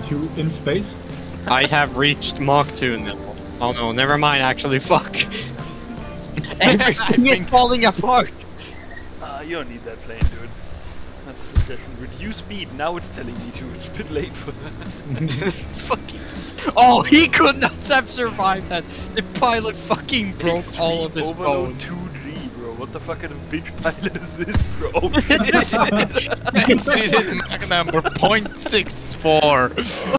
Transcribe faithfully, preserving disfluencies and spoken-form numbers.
two in space? I have reached Mach two now. Oh no, never mind, actually, fuck. Everything is falling apart! Uh, you don't need that plane, dude. That's a suggestion. Reduce speed, now it's telling me to. It's a bit late for that. Fucking. Oh, he could not have survived that! The pilot fucking broke Extreme all of his overload bones. two G, bro. What the fuck kind of bitch pilot is this, bro? Exceeded Mach number point six four.